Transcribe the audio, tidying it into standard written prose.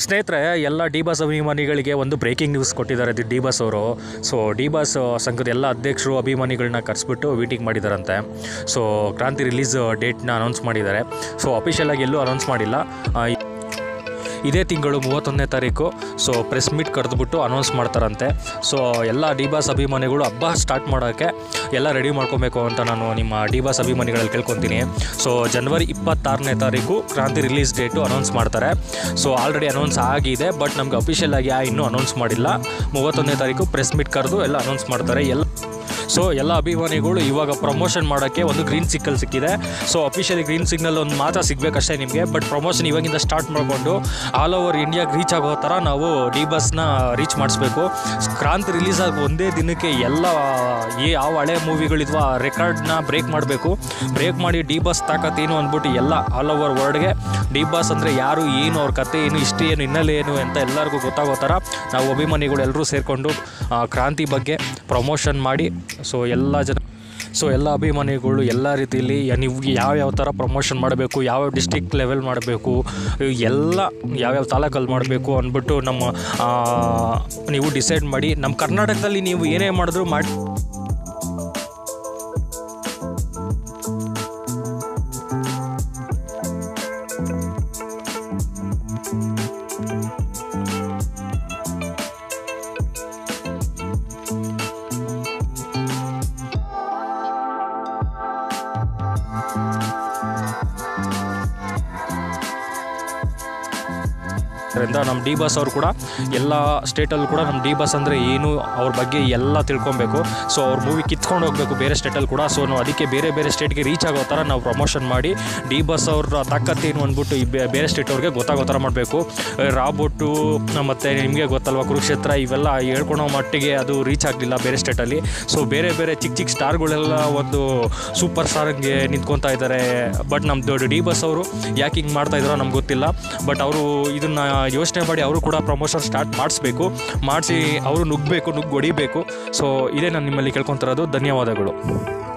ಸ್ನೇಹಿತರೆ, ಎಲ್ಲ D boss ಅಭಿಮಾನಿಗಳಿಗೆ ಒಂದು ಬ್ರೇಕಿಂಗ್ ನ್ಯೂಸ್ ಕೊಟ್ಟಿದ್ದಾರೆ ಡಿ ಬಾಸ್ ಅವರು. ಸೊ ಡಿ ಬಾಸ್ ಸಂಘದ ಎಲ್ಲ ಅಧ್ಯಕ್ಷರು ಅಭಿಮಾನಿಗಳನ್ನ ಕರೆಸ್ಬಿಟ್ಟು ಮೀಟಿಂಗ್ ಮಾಡಿದಾರಂತೆ. ಸೊ ಕ್ರಾಂತಿ ರಿಲೀಸ್ ಡೇಟ್ನ ಅನೌನ್ಸ್ ಮಾಡಿದ್ದಾರೆ. ಸೊ ಅಫಿಷಿಯಲಾಗಿ ಎಲ್ಲೂ ಅನೌನ್ಸ್ ಮಾಡಿಲ್ಲ. ಇದೇ ತಿಂಗಳು 31ನೇ ತಾರೀಕು ಸೊ ಪ್ರೆಸ್ ಮೀಟ್ ಕರೆದುಬಿಟ್ಟು ಅನೌನ್ಸ್ ಮಾಡ್ತಾರಂತೆ. ಸೊ ಎಲ್ಲ ಡಿ ಬಾಸ್ ಅಭಿಮಾನಿಗಳು ಹಬ್ಬ ಸ್ಟಾರ್ಟ್ ಮಾಡೋಕ್ಕೆ ಎಲ್ಲ ರೆಡಿ ಮಾಡ್ಕೊಬೇಕು ಅಂತ ನಾನು ನಿಮ್ಮ ಡಿ ಬಾಸ್ ಅಭಿಮಾನಿಗಳಲ್ಲಿ ಕೇಳ್ಕೊತೀನಿ. ಸೊ ಜನವರಿ 26ನೇ ತಾರೀಕು ಕ್ರಾಂತಿ ರಿಲೀಸ್ ಡೇಟು ಅನೌನ್ಸ್ ಮಾಡ್ತಾರೆ. ಸೊ ಆಲ್ರೆಡಿ ಅನೌನ್ಸ್ ಆಗಿದೆ, ಬಟ್ ನಮ್ಗೆ ಅಫಿಷಿಯಲಾಗಿ ಇನ್ನೂ ಅನೌನ್ಸ್ ಮಾಡಿಲ್ಲ. 31ನೇ ತಾರೀಕು ಪ್ರೆಸ್ ಮೀಟ್ ಕರೆದು ಎಲ್ಲ ಅನೌನ್ಸ್ ಮಾಡ್ತಾರೆ. ಸೊ ಎಲ್ಲ ಅಭಿಮಾನಿಗಳು ಇವಾಗ ಪ್ರಮೋಷನ್ ಮಾಡೋಕ್ಕೆ ಒಂದು ಗ್ರೀನ್ ಸಿಗ್ನಲ್ ಸಿಕ್ಕಿದೆ. ಸೊ ಅಫಿಷಿಯಲಿ ಗ್ರೀನ್ ಸಿಗ್ನಲ್ ಒಂದು ಮಾತ್ರ ಸಿಗಬೇಕಷ್ಟೇ ನಿಮಗೆ. ಬಟ್ ಪ್ರಮೋಷನ್ ಇವಾಗಿಂದ ಸ್ಟಾರ್ಟ್ ಮಾಡಿಕೊಂಡು ಆಲ್ ಓವರ್ ಇಂಡಿಯಾಗೆ ರೀಚ್ ಆಗೋ ಥರ ನಾವು ಡಿ ಬಾಸ್ನ ರೀಚ್ ಮಾಡಿಸ್ಬೇಕು. ಕ್ರಾಂತಿ ರಿಲೀಸ್ ಆಗಿ ಒಂದೇ ದಿನಕ್ಕೆ ಎಲ್ಲ ಯಾವ ಹಳೆ ಮೂವಿಗಳಿದ್ವ ಆ ರೆಕಾರ್ಡ್ನ ಬ್ರೇಕ್ ಮಾಡಬೇಕು. ಬ್ರೇಕ್ ಮಾಡಿ ಡಿ ಬಾಸ್ ತಾಕತ್ತೇನು ಅಂದ್ಬಿಟ್ಟು ಎಲ್ಲ ಆಲ್ ಓವರ್ ವರ್ಲ್ಡ್ಗೆ ಡಿ ಬಾಸ್ ಅಂದರೆ ಯಾರು, ಏನು, ಅವ್ರ ಕತೆ ಏನು, ಹಿಸ್ಟ್ರಿ ಏನು, ಹಿನ್ನೆಲೆ ಏನು ಅಂತ ಎಲ್ಲರಿಗೂ ಗೊತ್ತಾಗೋ ಥರ ನಾವು ಅಭಿಮಾನಿಗಳು ಎಲ್ಲರೂ ಸೇರಿಕೊಂಡು ಕ್ರಾಂತಿ ಬಗ್ಗೆ ಪ್ರಮೋಷನ್ ಮಾಡಿ ಎಲ್ಲ ಅಭಿಮಾನಿಗಳು ಎಲ್ಲ ರೀತಿಯಲ್ಲಿ ನೀವು ಯಾವ್ಯಾವ ಥರ ಪ್ರಮೋಷನ್ ಮಾಡಬೇಕು, ಯಾವ ಡಿಸ್ಟ್ರಿಕ್ಟ್ ಲೆವೆಲ್ ಮಾಡಬೇಕು, ಎಲ್ಲ ಯಾವ್ಯಾವ ತಾಲೂಕಲ್ಲಿ ಮಾಡಬೇಕು ಅಂದ್ಬಿಟ್ಟು ನೀವು ಡಿಸೈಡ್ ಮಾಡಿ. ನಮ್ಮ ಕರ್ನಾಟಕದಲ್ಲಿ ನೀವು ಏನೇ ಮಾಡಿದ್ರು ಮಾಡಿ. ನಮ್ಮ ಡಿ ಬಾಸ್ ಅವರು ಕೂಡ ಎಲ್ಲ ಸ್ಟೇಟಲ್ಲೂ ಕೂಡ ನಮ್ಮ ಡಿ ಬಾಸ್ ಅಂದರೆ ಏನು, ಅವ್ರ ಬಗ್ಗೆ ಎಲ್ಲ ತಿಳ್ಕೊಬೇಕು. ಸೊ ಅವ್ರ ಮೂವಿ ಕಿತ್ಕೊಂಡು ಹೋಗಬೇಕು ಬೇರೆ ಸ್ಟೇಟಲ್ಲಿ ಕೂಡ. ಸೊ ನಾವು ಅದಕ್ಕೆ ಬೇರೆ ಬೇರೆ ಸ್ಟೇಟ್ಗೆ ರೀಚ್ ಆಗೋ ಥರ ನಾವು ಪ್ರಮೋಷನ್ ಮಾಡಿ ಡಿ ಬಾಸ್ ಅವ್ರ ತಾಕತ್ತೇನು ಅಂದ್ಬಿಟ್ಟು ಈ ಬೇರೆ ಸ್ಟೇಟ್ ಅವ್ರಿಗೆ ಗೊತ್ತಾಗೋ ಥರ ಮಾಡಬೇಕು. ರಾಬೋಟು ಮತ್ತು ನಿಮಗೆ ಗೊತ್ತಲ್ವ ಕುರುಕ್ಷೇತ್ರ, ಇವೆಲ್ಲ ಹೇಳ್ಕೊಳೋ ಮಟ್ಟಿಗೆ ಅದು ರೀಚ್ ಆಗಲಿಲ್ಲ ಬೇರೆ ಸ್ಟೇಟಲ್ಲಿ. ಸೊ ಬೇರೆ ಬೇರೆ ಚಿಕ್ಕ ಚಿಕ್ಕ ಸ್ಟಾರ್ಗಳೆಲ್ಲ ಒಂದು ಸೂಪರ್ ಸ್ಟಾರ್ಗೆ ನಿಂತ್ಕೊತಾ ಇದ್ದಾರೆ. ಬಟ್ ನಮ್ಮ ದೊಡ್ಡ ಡಿ ಬಾಸ್ ಅವರು ಯಾಕೆ ಹಿಂಗೆ ಮಾಡ್ತಾಯಿದ್ದಾರೋ ನಮ್ಗೆ ಗೊತ್ತಿಲ್ಲ. ಬಟ್ ಅವರು ಇದನ್ನು ಯೋಚನೆ ಮಾಡಿ ಅವರು ಕೂಡ ಪ್ರಮೋಷನ್ ಸ್ಟಾರ್ಟ್ ಮಾಡಿಸಿ ಅವರು ನುಗ್ಗಿ ಹೊಡಿಬೇಕು. ಸೊ ಇದೇ ನಾನು ನಿಮ್ಮಲ್ಲಿ ಕೇಳ್ಕೊತಿರೋದು. ಧನ್ಯವಾದಗಳು.